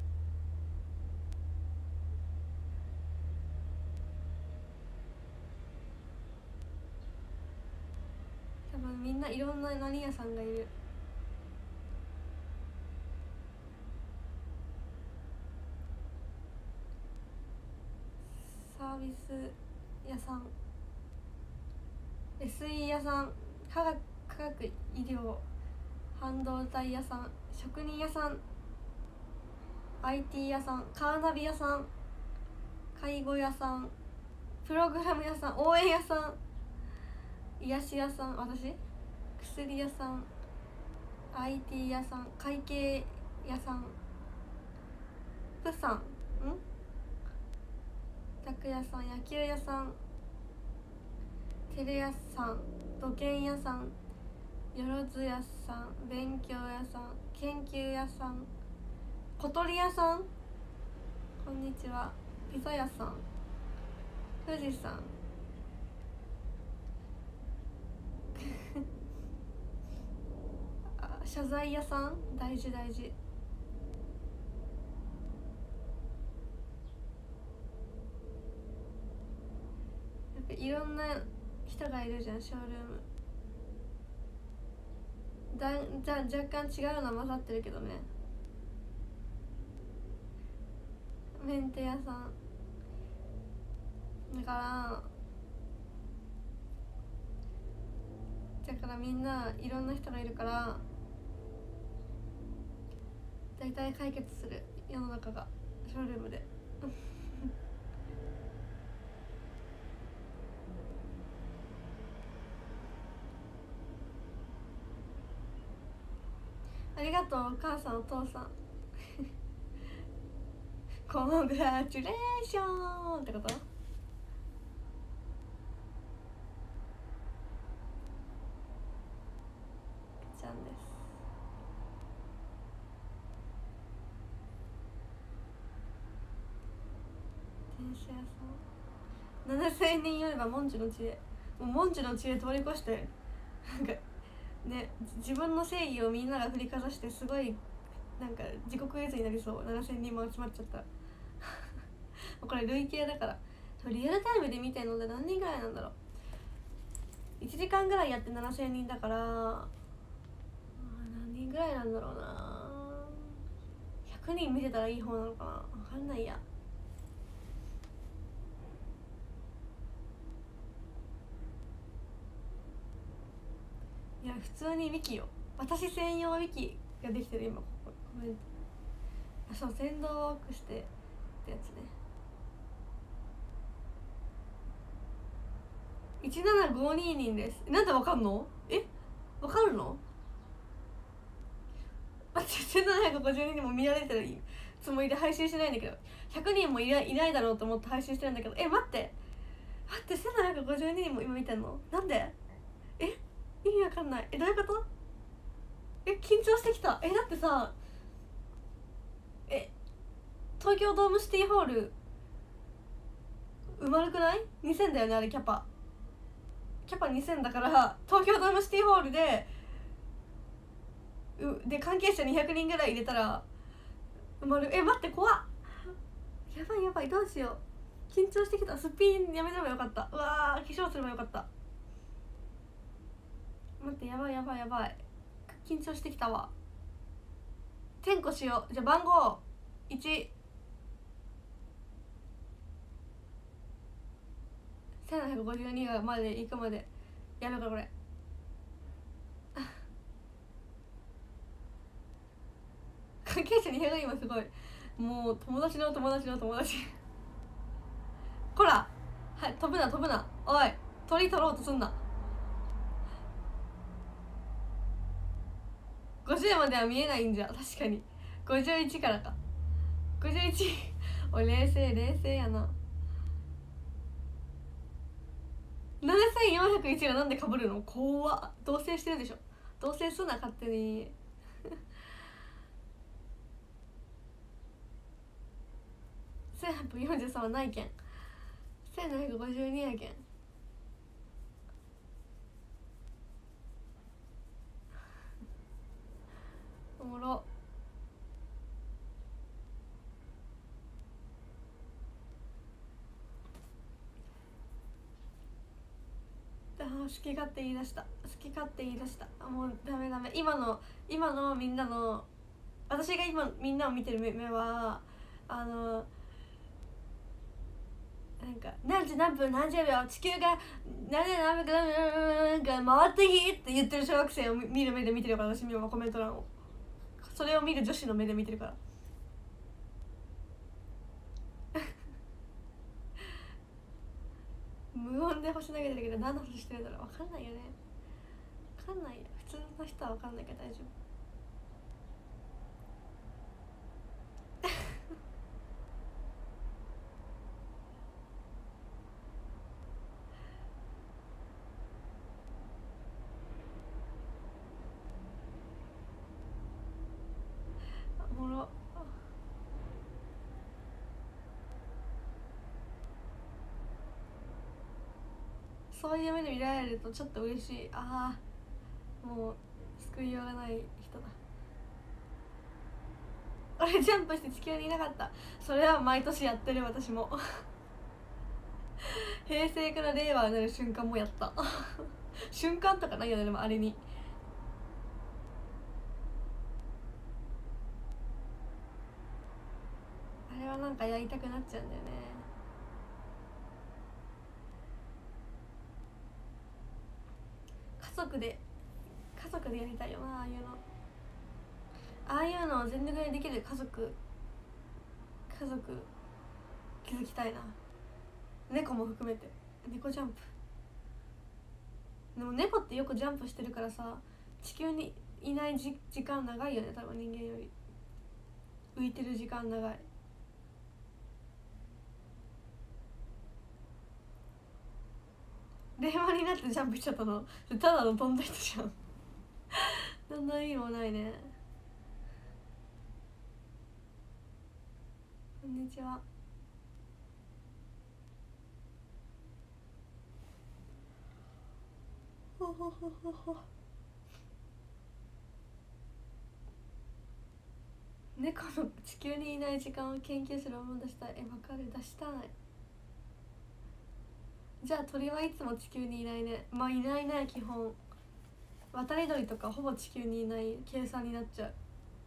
多分みんないろんな何屋さんがいる。サービス屋さん、 エスイー 屋さん、科学科学医療、半導体屋さん、職人屋さん、 アイティー 屋さん、カーナビ屋さん、介護屋さん、プログラム屋さん、応援屋さん、癒し屋さん、私薬屋さん、 アイティー 屋さん、会計屋さん、プサンん拓屋さん、野球屋さん、テレ屋さん、土建屋さん、よろず屋さん、勉強屋さん、研究屋さん、小鳥屋さん、こんにちは、ピザ屋さん、富士山謝罪屋さん、大事大事。なんかいろんな人がいるじゃん、ショールームだ。じゃ若干違うの混ざってるけどね。メンテ屋さんだからだからみんないろんな人がいるから大体解決する世の中がショールームでありがとうお母さんお父さんコングラチュレーションってこと？ちゃんです。天使屋さんななせんにんよれば文殊の知恵、もう文殊の知恵通り越してなんかね、自分の正義をみんなが振りかざしてすごいなんか自国絵図になりそう。ななせんにんも集まっちゃったらこれ累計だから。リアルタイムで見てるので何人ぐらいなんだろう。いちじかんぐらいやってななせんにんだから何人ぐらいなんだろうな。ひゃくにん見てたらいい方なのかな、分かんないや。いや普通にウィキよ、私専用ウィキができてる今。ここコメント、あそう先導を多くしてってやつね。いちななごににんです。なんでわかんの？えわかるの？待ってせんななひゃくごじゅうにんも見られてるつもりで配信しないんだけど、ひゃくにんもいないいないだろうと思って配信してるんだけど、え待って待ってせんななひゃくごじゅうににんも今見てんの？なんで？え意味わかんない。えどういうこと？え緊張してきた。えだってさ、え東京ドームシティホール埋まるくない？ にせん だよねあれ。キャパキャパにせんだから、東京ドームシティホールでうで関係者にひゃくにんぐらい入れたら埋まる。え待って怖っ、やばいやばいどうしよう、緊張してきた。すっぴんやめればよかった。うわー化粧すればよかった。待ってやばいやばいやばい緊張してきたわ。点呼しよう。じゃあ番号いち、せんななひゃくごじゅうにがまで行くまでやるからこれ関係者にひゃくにんもすごい。もう友達の友達の友達こらはい飛ぶな飛ぶな、おい鳥取ろうとすんな。ごじゅうまでは見えないんじゃ。確かにごじゅういちからか。ごじゅういちおい冷静冷静やな。ななせんよんひゃくいちがなんでかぶるの？怖っ。同棲してるでしょ。同棲すな勝手にせんはっぴゃくよんじゅうさんはないけん。せんななひゃくごじゅうにやけん。おもろ。あ好き勝手言い出した。好き勝手言い出した。もうダメダメ。今の今のみんなの、私が今みんなを見てる目目はあのなんか何時何分何十秒地球が何時何分何分回ってきって言ってる小学生を見る目で見てるから、私今コメント欄をそれを見る女子の目で見てるから無音で星投げてるけど何の星してるんだろう。分かんないよね。分かんないよ。普通の人は分かんないから大丈夫おもろ。そういう目で見られるとちょっと嬉しい。ああもう救いようがない人だ。俺ジャンプして地球にいなかった。それは毎年やってる私も平成から令和になる瞬間もやった瞬間とかないよね。でもあれにあれはなんかやりたくなっちゃうんだよね。家族で家族でやりたいよな。ああいうのああいうのを全力でできる家族家族築きたいな。猫も含めて。猫ジャンプでも猫ってよくジャンプしてるからさ、地球にいないじ時間長いよね多分人間より。浮いてる時間長い。電話になってジャンプしちゃったのただの飛んだ人じゃん何の意味もないね。こんにちは。ほほほほほ。猫の地球にいない時間を研究する論文出したい。え、わかる、出したい。じゃあ鳥はいつも地球にいないね。まあいないね基本。渡り鳥とかほぼ地球にいない計算になっちゃう。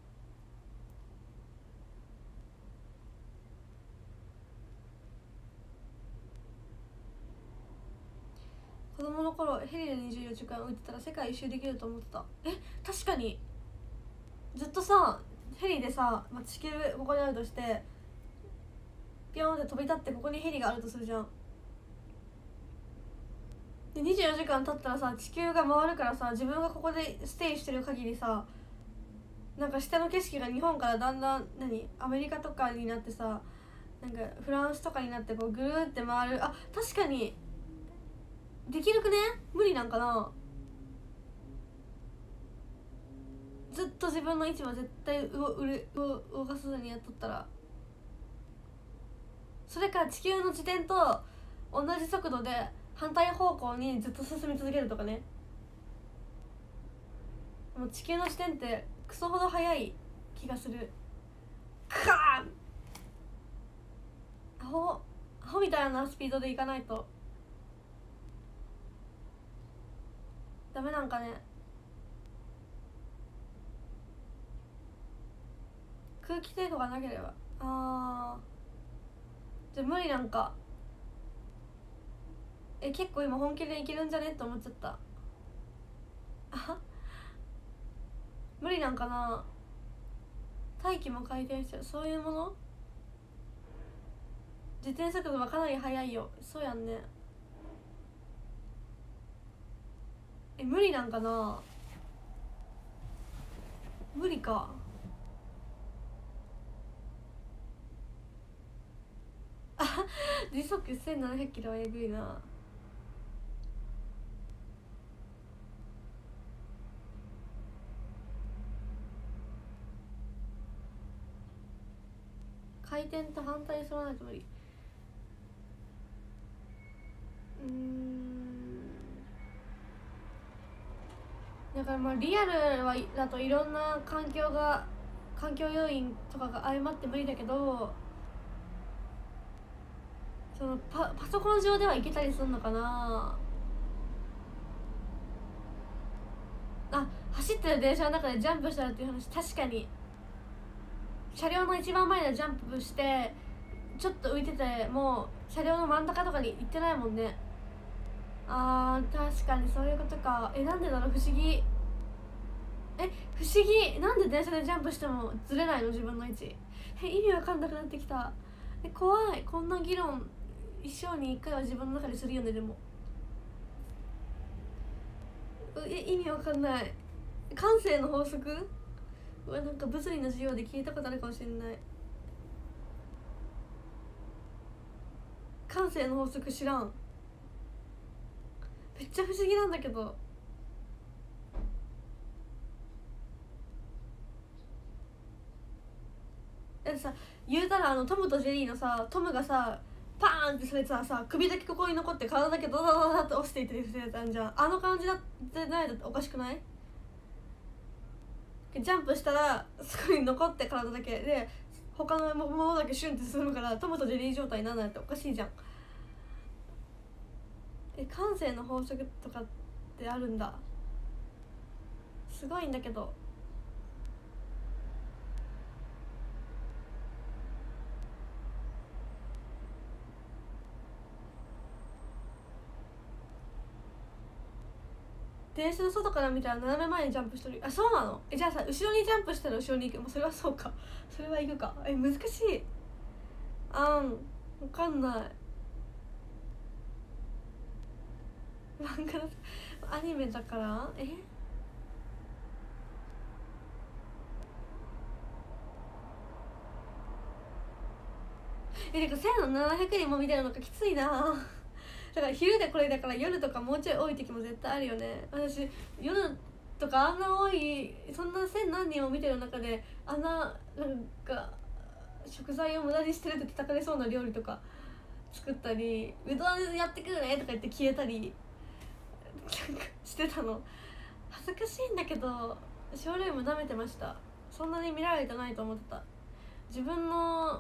子供の頃ヘリでにじゅうよじかん浮いてたら世界一周できると思ってた。え、確かにずっとさヘリでさ、まあ、地球ここにあるとしてピョーンって飛び立ってここにヘリがあるとするじゃん。でにじゅうよじかん経ったらさ地球が回るからさ自分がここでステイしてる限りさなんか下の景色が日本からだんだん何アメリカとかになってさなんかフランスとかになってこうぐるーって回る。あ、確かにできるくね。無理なんかな。ずっと自分の位置は絶対動動かさずにやっとったら。それか地球の自転と同じ速度で反対方向にずっと進み続けるとかね。もう地球の自転ってクソほど速い気がする。カーンアホアホみたいなスピードでいかないとダメなんかね。空気抵抗がなければ。あーじゃあ無理なんか。え、結構今本気でいけるんじゃねって思っちゃった。あ無理なんかな。大気も回転しちゃう。そういうもの。自転速度はかなり速いよ。そうやんね。え、無理なんかな。無理か。あ時速せんななひゃくキロはえぐいな。回転と反対に沿わないと無理。うーんだからまあリアルはだといろんな環境が環境要因とかが相まって無理だけどその パ, パソコン上ではいけたりするのかな。あ、走ってる電車の中でジャンプしたらっていう話。確かに車両の一番前でジャンプしてちょっと浮いててもう車両の真ん中とかに行ってないもんね。あー確かにそういうことか。え、なんでだろう、不思議。え、不思議。なんで電車でジャンプしてもずれないの自分の位置。え、意味わかんなくなってきた。え、怖い。こんな議論一生に一回は自分の中でするよね。でもえ、意味わかんない。感性の法則。うわ、なんか物理の授業で聞いたことあるかもしれない。感性の法則知らん。めっちゃ不思議なんだけど。だってさ言うたらあのトムとジェリーのさトムがさパーンってされてたらさ首だけここに残って体だけドドドドって落ちていったりするやつあるじゃん。あの感じだってないとおかしくない？ジャンプしたらそこに残って体だけで他のものだけシュンって進むからトムとジェリー状態にならないっておかしいじゃん。え、感性の法則とかってあるんだ。すごいんだけど。電車の外から見たら斜め前にジャンプしてる。あ、そうなの？え、じゃあさ後ろにジャンプしたら後ろに行く。もうそれはそうか。それは行くか。え、難しい。あん分かんない。漫画だアニメだからええてかせんななひゃくにんも見てるのかきついな。だから昼でこれだから夜とかもうちょい多い時も絶対あるよね。私夜とかあんな多いそんな千何人を見てる中であんななんか食材を無駄にしてるって叩かれそうな料理とか作ったり、うどんやってくるねとか言って消えたりなんかしてたの恥ずかしいんだけど、ショールーム舐めてました。そんなに見られてないと思ってた。自分の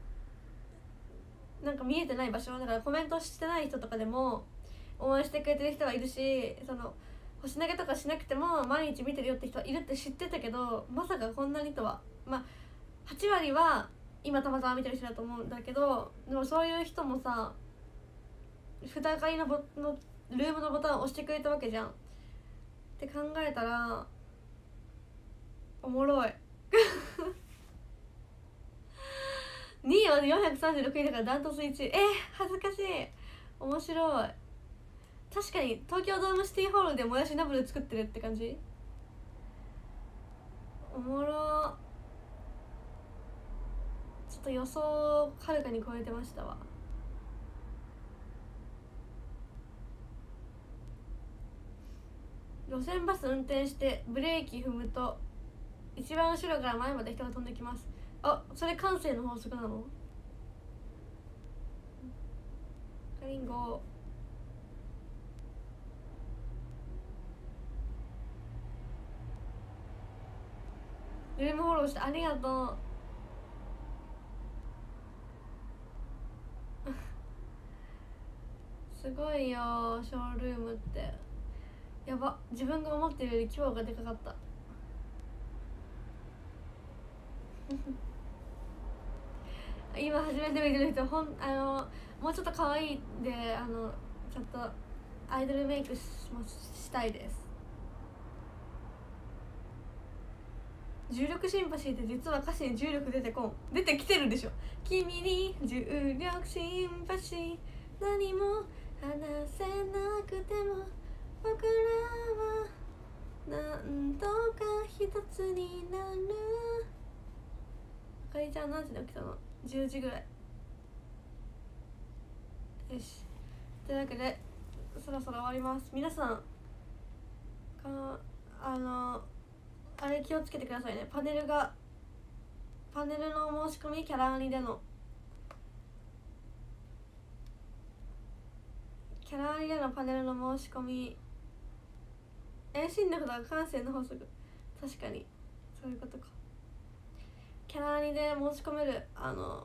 なんか見えてない場所だから、コメントしてない人とかでも応援してくれてる人はいるし、その星投げとかしなくても毎日見てるよって人はいるって知ってたけど、まさかこんなにとは。まあはち割は今たまたま見てる人だと思うんだけど、でもそういう人もさ札買いのボのルームのボタンを押してくれたわけじゃんって考えたらおもろいにいはよんひゃくさんじゅうろくにんだからダントツいちい。えー、恥ずかしい。面白い。確かに東京ドームシティホールでもやしナブル作ってるって感じ。おもろ。ちょっと予想をはるかに超えてましたわ。路線バス運転してブレーキ踏むと一番後ろから前まで人が飛んできます。あ、それ慣性の法則なの？カリンゴルームフォローしてありがとうすごいよショールームって。やば、自分が思ってるより規模がでかかった今初めて見てる人、ほんあのもうちょっと可愛いで、あのちょっとアイドルメイク し, もしたいです。重力シンパシーって実は歌詞に重力出てこん。出てきてるでしょ。君に重力シンパシー、何も話せなくても僕らはなんとか一つになる。あかりちゃん何時に起きたの？じゅうじぐらい。よし、というわけでそろそろ終わります。皆さんかあのあれ気をつけてくださいね。パネルがパネルの申し込み、キャラアニでのキャラアニでのパネルの申し込み、遠心力とか感性の法則、確かにそういうことか。キャラアニで申し込めるあの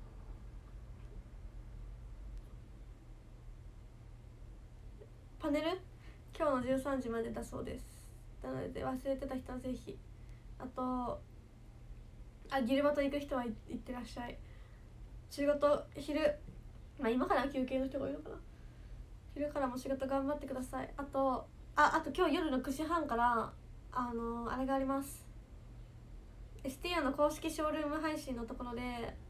パネル今日のじゅうさんじまでだそうです。なので忘れてた人はぜひ。あとあギルバト行く人は行ってらっしゃい。仕事昼、まあ今から休憩の人がいるのかな。昼からも仕事頑張ってください。あとああと今日夜のくじはんからあのあれがあります。 エスティーオー の公式ショールーム配信のところで、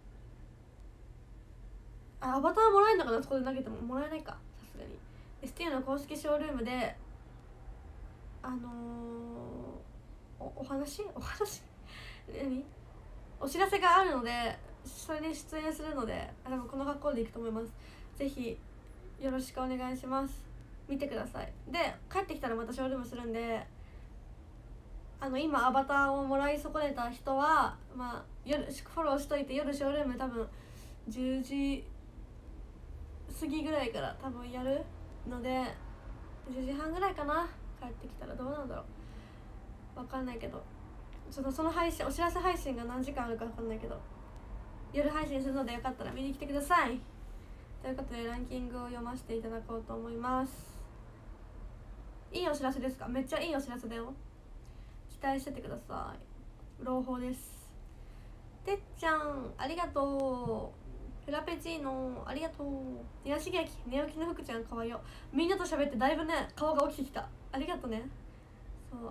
あアバターもらえるのかな。そこで投げてももらえないか、さすがに。 エスティーオー の公式ショールームであのー、お, お話お話何お知らせがあるので、それに出演するので、多分この格好でいくと思います。ぜひよろしくお願いします。見てください。で帰ってきたらまたショールームするんで、あの今アバターをもらい損ねた人はまあ夜フォローしといて、夜ショールーム多分じゅうじ過ぎぐらいから多分やるので、じゅうじはんぐらいかな。帰ってきたらどうなんだろう、わかんないけど、ちょっとその配信お知らせ配信が何時間あるかわかんないけど、夜配信するのでよかったら見に来てください。ということでランキングを読ませていただこうと思います。いいお知らせですか？めっちゃいいお知らせだよ。期待しててください。朗報です。てっちゃんありがとう。フラペチーノありがとう。宮重明寝起きの福ちゃんかわいよ。みんなと喋ってだいぶね顔が起きてきた。ありがとね。そう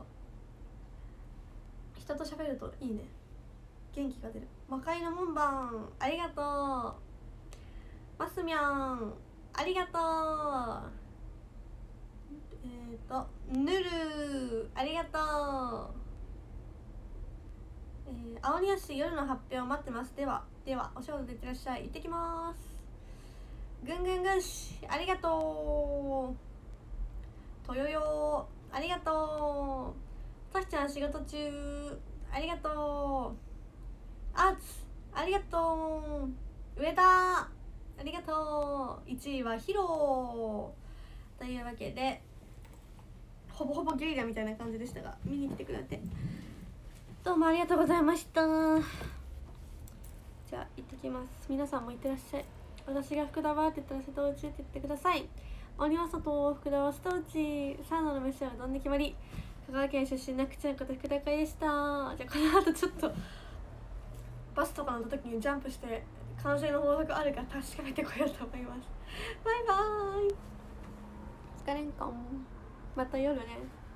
人と喋るといいね、元気が出る。魔界の門番ありがとう。マスミャンありがとう。えっ、ー、とヌルありがとう。えー、青鬼足夜の発表待ってます。ではではお仕事でいってらっしゃい。行ってきます。ぐんぐんぐんしありがとう。とよよありがとう。さきちゃん仕事中ありがとう。あつありがとう。上田ありがとう。いちいはヒロというわけで、ほぼほぼゲリラみたいな感じでしたが、見に来てくれてどうもありがとうございました。じゃあ行ってきます。皆さんも行ってらっしゃい。私が福田はって言ったら瀬戸内って言ってください。鬼は外、福田は瀬戸内。サウナの飯はうどんで決まり。香川県出身なくちゃんこと福田会でした。じゃあこの後ちょっとバスとか乗った時にジャンプして完成の法則あるか確かめてこようと思います。バイバーイ。疲れんかん。また夜ね。